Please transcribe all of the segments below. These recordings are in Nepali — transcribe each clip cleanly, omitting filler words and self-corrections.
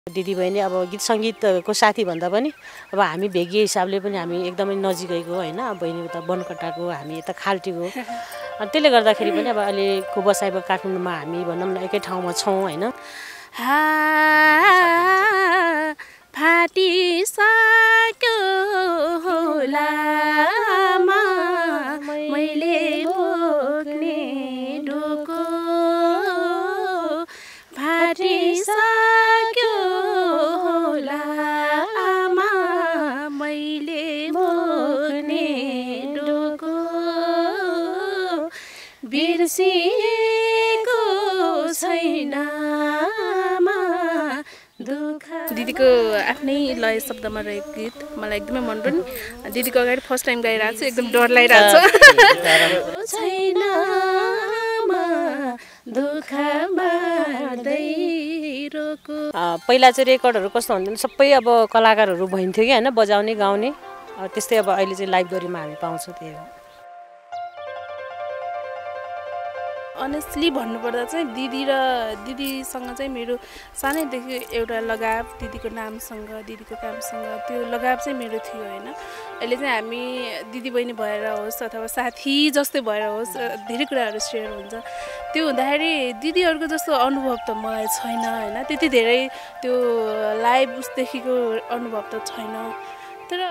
दिदीबहिनी अब गीत सङ्गीतको साथी भन्दा पनि अब हामी भेगीय हिसाबले पनि हामी एकदमै नजिकैको होइन। बहिनी उता बनकटाको, हामी यता खाल्टीको। त्यसले गर्दाखेरि पनि अब अहिलेको बसाइमा काठमाडौँमा हामी भनौँ न एकै ठाउँमा छौँ होइन। फाटिसक्यो होला मैले बोक्ने ढोको, फाटिसक्यो होला मैले बोक्ने ढोको, बिर्सिएको छैन दुःख। दिदीको आफ्नै लय शब्दमा रहेको गीत मलाई एकदमै मन पर्यो। दिदीको अगाडि फर्स्ट टाइम गाइरहेको छु, एकदम डर लागिरहेको छ। छैन दुःख बाँड्दै रोको। पहिला चाहिँ रेकर्डहरू कस्तो हुन्थ्यो सबै अब कलाकारहरू भइन्थ्यो कि होइन, बजाउने गाउने। त्यस्तै अब अहिले चाहिँ लाइभ डोरीमा हामी पाउँछौँ। त्यही हो। अनेस्टली भन्नुपर्दा चाहिँ दिदीसँग चाहिँ मेरो सानैदेखि एउटा लगाव, दिदीको नामसँग, दिदीको कामसँग त्यो लगाव चाहिँ मेरो थियो होइन। अहिले चाहिँ हामी दिदीबहिनी भएर होस् अथवा साथी जस्तै भएर होस् धेरै कुराहरू सेयर हुन्छ। त्यो हुँदाखेरि दिदीहरूको जस्तो अनुभव त मलाई छैन होइन। त्यति धेरै त्यो लाइभ उसदेखिको अनुभव त छैन। तर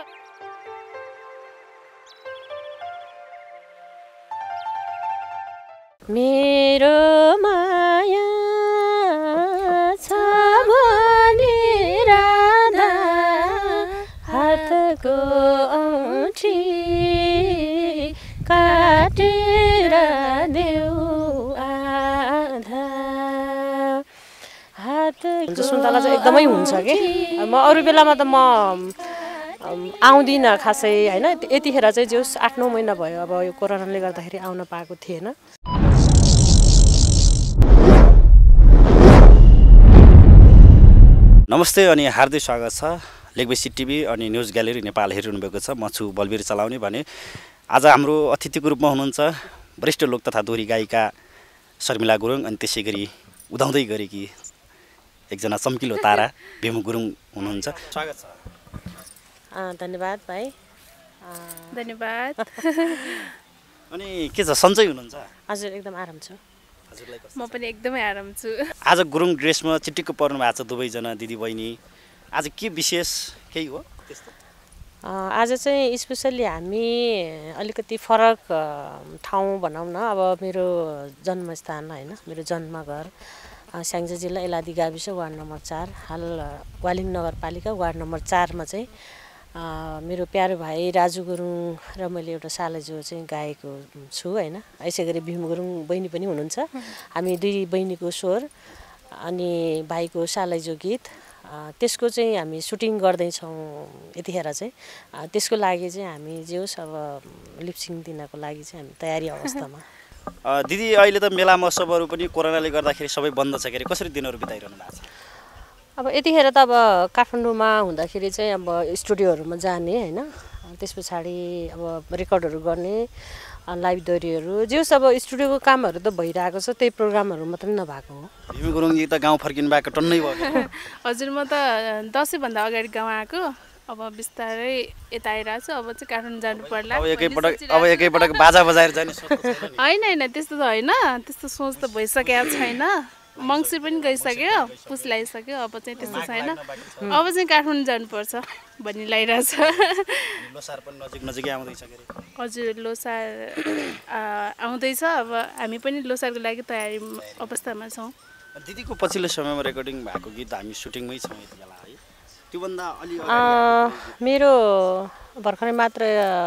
मेरो माया छ भने राधा हातको औँठी काटेर देऊ आधा। हात सुन्तला चाहिँ एकदमै हुन्छ कि म अरू बेलामा त म आउँदिनँ खासै होइन। यतिखेर चाहिँ जोस् 8-9 महिना भयो अब यो कोरोनाले गर्दाखेरि आउन पाएको थिएन। नमस्ते अनि हार्दिक स्वागत छ लेकबेसी टिभी अनि न्युज ग्यालेरी नेपाल हेरिरहनु भएको छ। म छु बलवीर चलाउने भने आज हाम्रो अतिथिको रूपमा हुनुहुन्छ वरिष्ठ लोक तथा दोहोरी गायिका शर्मिला गुरुङ अनि त्यसै गरी उदाउँदै गरेकी एकजना चम्किलो तारा भीम गुरुङ हुनुहुन्छ। स्वागत छ। धन्यवाद भाइ। धन्यवाद। अनि के छ सन्चै हुनुहुन्छ? हजुर एकदम आराम छु। म पनि एकदमै आराम छु। आज गुरुङ ड्रेसमा चिटिक्क पर्नु भएको छ दुवैजना दिदीबहिनी। आज के विशेष केही हो त्यस्तो? आज चाहिँ स्पेसल्ली हामी अलिकति फरक ठाउँ भनौँ न। अब मेरो जन्मस्थान होइन, मेरो जन्मघर स्याङ्जा जिल्ला एलादी गाविस वार्ड नम्बर 4, हाल वालिङ नगरपालिका वार्ड नम्बर 4मा चाहिँ मेरो प्यारो भाइ राजु गुरुङ र मैले एउटा सालेजो चाहिँ गाएको छु होइन। यसै गरी भीम गुरुङ बहिनी पनि हुनुहुन्छ। हामी दुई बहिनीको स्वर अनि भाइको सालेजो गीत त्यसको चाहिँ हामी सुटिङ गर्दैछौँ यतिखेर चाहिँ। त्यसको लागि चाहिँ हामी जे होस् अब लिपसिङ दिनको लागि चाहिँ हामी तयारी अवस्थामा। दिदी अहिले त मेला महोत्सवहरू पनि कोरोनाले गर्दाखेरि सबै बन्द छ के अरे, कसरी दिनहरू बिताइरहनु भएको छ? अब यतिखेर त अब काठमाडौँमा हुँदाखेरि चाहिँ अब स्टुडियोहरूमा जाने होइन, त्यस पछाडि अब रेकर्डहरू गर्ने, लाइभ डोरीहरू जे होस् अब स्टुडियोको कामहरू त भइरहेको छ। त्यही प्रोग्रामहरू मात्रै नभएको हो। भीम गुरुङजी त गाउँ फर्किनु भएको टन्नै भयो। हजुर म त दसैँभन्दा अगाडि गाउँ आएको, अब बिस्तारै यता आइरहेको छु। अब चाहिँ काठमाडौँ जानु पर्ला। अब एकैपटक बाजा बजाएर जाने सोच छैन? होइन त्यस्तो त होइन, त्यस्तो सोच त भइसकेको छैन। मङ्सिर पनि गइसक्यो, पुस लगाइसक्यो, अब चाहिँ त्यस्तो छैन। अब चाहिँ काठमाडौँ जानुपर्छ भन्ने लागिरहेछ। लोसार पनि नजिकै आउँदैछ के अरे? हजुर लोसार आउँदैछ। अब हामी पनि लोसारको लागि तयारी अवस्थामा छौँ। दिदीको पछिल्लो समयमा रेकर्डिङ भएको गीत हामी सुटिङमै छौँ यति बेला है। त्योभन्दा अलि मेरो भर्खरै मात्र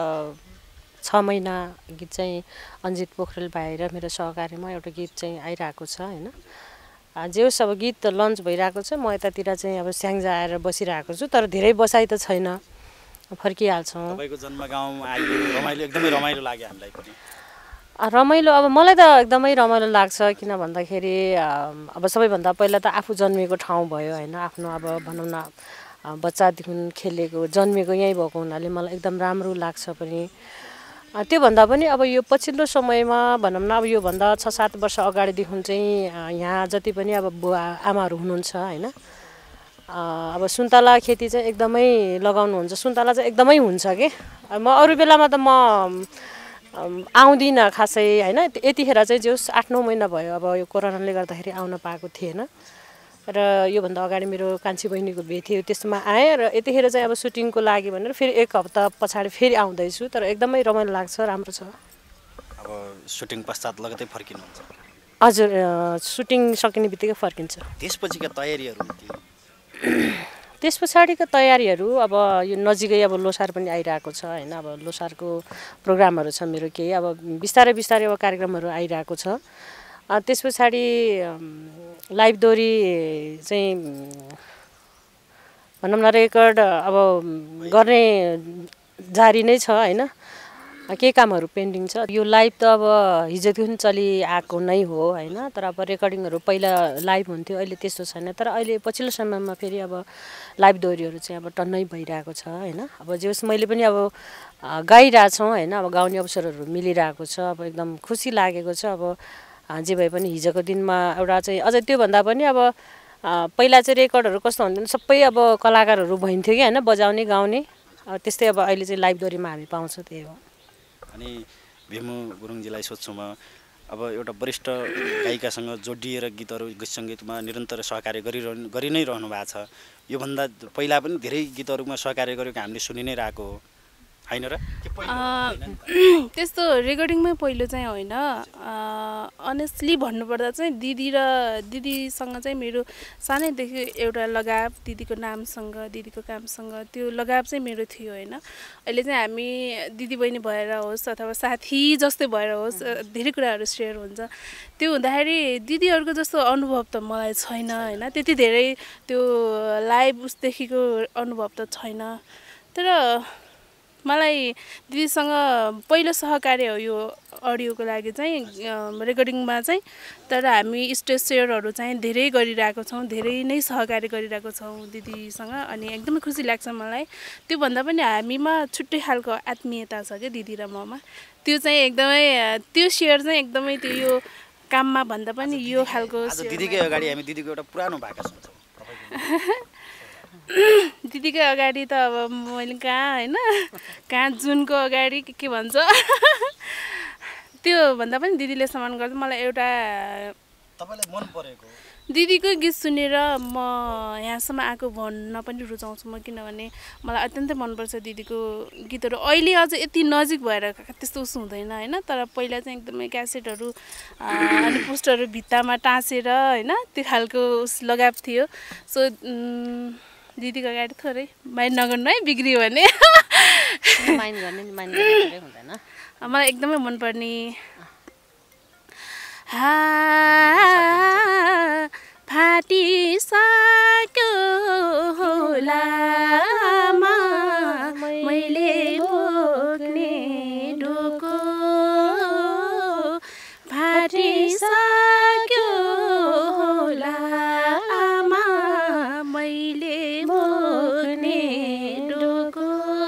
6 महिना गीत चाहिँ अञ्जित पोखरेल भाइ र मेरो सहकार्यमा एउटा गीत चाहिँ आइरहेको छ होइन। जे होस् अब गीत लन्च भइरहेको छ। म यतातिर चाहिँ अब स्याङ्जा आएर बसिरहेको छु, तर धेरै बसाइ त छैन, फर्किहाल्छौँ। तपाईँको जन्मगाउँमा आइले रमाइलो, एकदमै रमाइलो लाग्यो हामीलाई पनि। रमाइलो अब मलाई त एकदमै रमाइलो लाग्छ। किन भन्दाखेरि अब सबैभन्दा पहिला त आफू जन्मेको ठाउँ भयो होइन। आफ्नो अब भनौँ न बच्चादेखि खेलेको जन्मेको यहीँ भएको हुनाले मलाई एकदम राम्रो लाग्छ पनि। त्योभन्दा पनि अब यो पछिल्लो समयमा भनौँ न अब योभन्दा 6-7 वर्ष अगाडिदेखि चाहिँ यहाँ जति पनि अब बुवा आमाहरू हुनुहुन्छ होइन, अब सुन्तला खेती चाहिँ एकदमै लगाउनुहुन्छ, सुन्तला चाहिँ एकदमै हुन्छ कि म अरू बेलामा त म आउँदिनँ खासै होइन। यतिखेर चाहिँ जोस् 8-9 महिना भयो अब यो कोरोनाले गर्दाखेरि आउन पाएको थिएन र योभन्दा अगाडि मेरो कान्छी बहिनीको बिहे थियो, त्यसमा आएँ र यतिखेर चाहिँ अब सुटिङको लागि भनेर फेरि 1 हप्ता पछाडि फेरि आउँदैछु। तर एकदमै रमाइलो लाग्छ, राम्रो छ। अब सुटिङ पश्चात लगतै फर्किनुहुन्छ? हजुर, सुटिङ सकिने बित्तिकै फर्किन्छ। त्यसपछिका तयारीहरू? त्यस पछाडिको तयारीहरू अब यो नजिकै अब लोसार पनि आइरहेको छ होइन। अब लोसारको प्रोग्रामहरू छ मेरो केही, अब बिस्तारै बिस्तारै अब कार्यक्रमहरू आइरहेको छ। त्यस पछाडि लाइभ दोहोरी चाहिँ भनौँ न रेकर्ड अब गर्ने जारी नै छ होइन। केही कामहरू पेन्डिङ छ। यो लाइभ त अब हिजोदेखि चलिआएको नै हो होइन। तर अब रेकर्डिङहरू पहिला लाइभ हुन्थ्यो, अहिले त्यस्तो छैन। तर अहिले पछिल्लो समयमा फेरि अब लाइभ दोहोरीहरू चाहिँ अब टन्नै भइरहेको छ होइन। अब जे होस् मैले पनि अब गाइरहेछौँ होइन। अब गाउने अवसरहरू मिलिरहेको छ, अब एकदम खुसी लागेको छ। अब जे भए पनि हिजोको दिनमा एउटा चाहिँ अझै त्योभन्दा पनि अब पहिला चाहिँ रेकर्डहरू कस्तो हुन्थ्यो, सबै अब कलाकारहरू भइन्थ्यो कि होइन, बजाउने गाउने। त्यस्तै अब अहिले चाहिँ लाइभ दोहोरीमा हामी पाउँछौँ, त्यही हो। अनि भीमु गुरुङजीलाई सोध्छु म, अब एउटा वरिष्ठ गायिकासँग जोडिएर गीतहरू गीत सङ्गीतमा निरन्तर सहकार्य गरि नै रहनु भएको छ। योभन्दा पहिला पनि धेरै गीतहरूमा सहकार्य गरेको हामीले सुनि नै रहेको हो होइन र? त्यस्तो रेकर्डिङमै पहिलो चाहिँ होइन। अनेस्टली भन्नुपर्दा चाहिँ दिदीसँग चाहिँ मेरो सानैदेखि एउटा लगाव, दिदीको नामसँग, दिदीको कामसँग त्यो लगाव चाहिँ मेरो थियो होइन। अहिले चाहिँ हामी दिदी बहिनी भएर होस् अथवा साथी जस्तै भएर होस्, धेरै कुराहरू सेयर हुन्छ। त्यो हुँदाखेरि दिदीहरूको जस्तो अनुभव त मलाई छैन होइन। त्यति धेरै त्यो लाइभ उसदेखिको अनुभव त छैन। तर मलाई दिदीसँग पहिलो सहकार्य हो यो अडियोको लागि चाहिँ, रेकर्डिङमा चाहिँ। तर हामी स्टेज सेयरहरू चाहिँ धेरै गरिरहेको छौँ, धेरै नै सहकार्य गरिरहेको छौँ दिदीसँग। अनि एकदमै खुसी लाग्छ मलाई। त्योभन्दा पनि हामीमा छुट्टै खालको आत्मीयता छ क्या दिदी र ममा। त्यो चाहिँ एकदमै त्यो सेयर चाहिँ एकदमै त्यो यो काममा भन्दा पनि यो खालको। दिदीकै अगाडि हामी दिदीको एउटा पुरानो भाका सुन्छौँ। दिदीकै अगाडि त अब मैले कहाँ जुनको अगाडि के भन्छ त्यो भन्दा पनि दिदीले सम्मान गर्छ। मलाई एउटा तपाईँलाई मन परेको दिदीको गीत सुनेर म यहाँसम्म आएको भन्न पनि रुचाउँछु म, किनभने मलाई अत्यन्तै मनपर्छ दिदीको गीतहरू। अहिले अझ यति नजिक भएर त्यस्तो उस हुँदैन होइन। तर पहिला चाहिँ एकदमै क्यासेटहरू अनि पोस्टरहरू भित्तामा टाँसेर होइन, त्यो खालको उस लगाव थियो। सो दिदीको अगाडि थोरै माइन्ड नगर्नु है, बिग्रियो भने। माइन्ड गर्ने नि, माइन्ड गर्ने हुँदैन। मलाई एकदमै मनपर्ने फाटिसक्यो होला मैले बोक्ने डोको, फाटिसक्यो होला मैले बोक्ने डोको,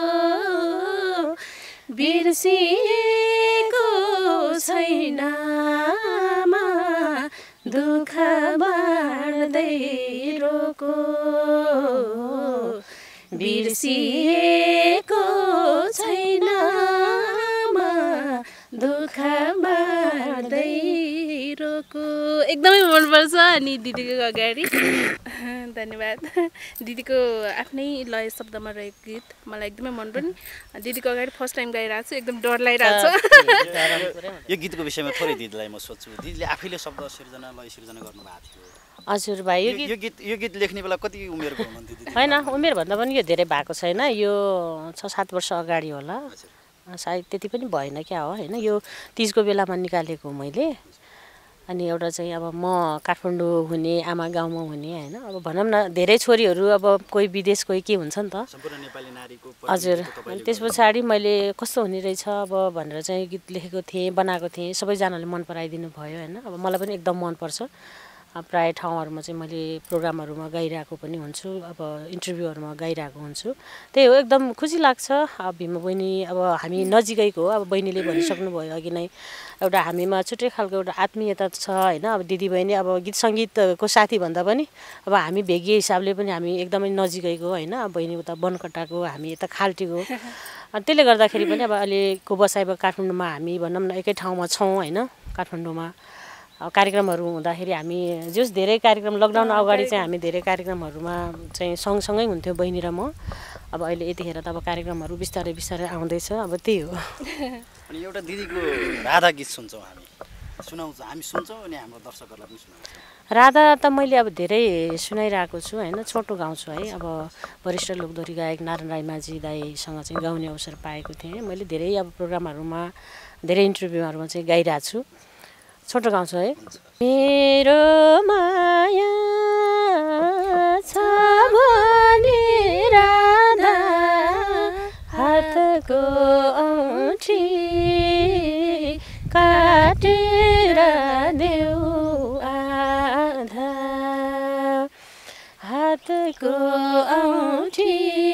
बिर्सिएको छैन दुःख बाँड्दै रोको, बिर्सिएको छैन दुःख बाँड्दै रोको। एकदमै मनपर्छ। अनि दिदीको अगाडि धन्यवाद। दिदीको आफ्नै लय शब्दमा रहेको गीत मलाई एकदमै मनपर्ने। दिदीको अगाडि फर्स्ट टाइम गाइरहेको छु, एकदम डर लागिरहेको छ। यो गीतको विषयमा थोरै दिदीलाई म सोध्छु। दिदीले आफैले शब्द सिर्जना लय सिर्जना गर्नुभएको थियो। हजुर भाइ, यो गीत लेख्ने बेला कति उमेरको हुनुहुन्थ्यो दिदी? होइन, उमेर भन्दा पनि यो धेरै भएको छैन। यो 6-7 वर्ष अगाडि होला सायद, त्यति पनि भएन क्या हो होइन। यो तीजको बेलामा निकालेको मैले। अनि एउटा चाहिँ अब म काठमाडौँ हुने, आमा गाउँमा हुने होइन। अब भनौँ न धेरै छोरीहरू अब कोही विदेश कोही के हुन्छ नि त। हजुर, अनि त्यस पछाडि मैले कस्तो हुने रहेछ अब भनेर चाहिँ गीत लेखेको थिएँ, बनाएको थिएँ। सबैजनाले मन पराइदिनु भयो होइन। अब मलाई पनि एकदम मनपर्छ। प्राय ठाउँहरूमा चाहिँ मैले प्रोग्रामहरूमा गाइरहेको पनि हुन्छु, अब इन्टरभ्यूहरूमा गाइरहेको हुन्छु। त्यही हो, एकदम खुसी लाग्छ। अब भीमा बहिनी अब हामी नजिकैको हो, अब बहिनीले भनिसक्नुभयो अघि नै, एउटा हामीमा छुट्टै खालको एउटा आत्मीयता छ होइन। अब दिदीबहिनी अब गीत सङ्गीतको साथी भन्दा पनि अब हामी भेगीय हिसाबले पनि हामी एकदमै नजिकैको होइन। अब बहिनी उता बनकटाको, हामी यता खाल्टीको। अनि त्यसले गर्दाखेरि पनि अब अहिलेको बसाइ काठमाडौँमा हामी भनौँ न एकै ठाउँमा छौँ होइन। काठमाडौँमा कार्यक्रमहरू हुँदाखेरि हामी जस धेरै कार्यक्रम लकडाउन अगाडि चाहिँ हामी धेरै कार्यक्रमहरूमा चाहिँ सँगसँगै हुन्थ्यो बहिनी र म। अब अहिले यतिखेर त अब कार्यक्रमहरू बिस्तारै बिस्तारै आउँदैछ, अब त्यही हो। अनि एउटा दिदीको राधा गीत सुन्छौँ, हामी सुन्छौँ अनि हाम्रो दर्शकहरूलाई पनि सुनाउँछौँ। राधा त मैले अब धेरै सुनाइरहेको छु होइन, छोटो गाउँछु है। अब वरिष्ठ लोकदोरी गायक नारायण राई माझी दाईसँग चाहिँ गाउने अवसर पाएको थिएँ मैले। धेरै अब प्रोग्रामहरूमा धेरै इन्टरभ्यूहरूमा चाहिँ गाइरहेको छु, छोटो गाउँछु है। मेरो माया छ भने राधा हातको औँठी काटेर देऊ आधा, हातको औँठी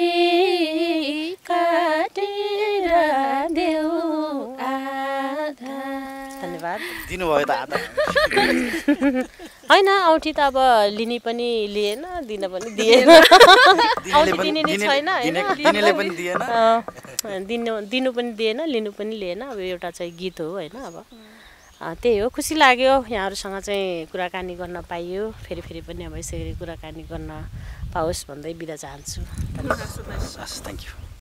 काटेर देऊ आधा। धन्यवाद। दिनुभयो त आधा होइन, औँठी त अब लिने पनि लिएन, दिन पनि दिएन। औँठी दिने नि छैन होइन, दिनु पनि दिएन, लिनु पनि लिएन। अब एउटा चाहिँ गीत हो होइन। अब त्यही हो, खुसी लाग्यो यहाँहरूसँग चाहिँ कुराकानी गर्न पाइयो। फेरि पनि अब यसरी कुराकानी गर्न पाओस् भन्दै बिदा चाहन्छु। Thank you.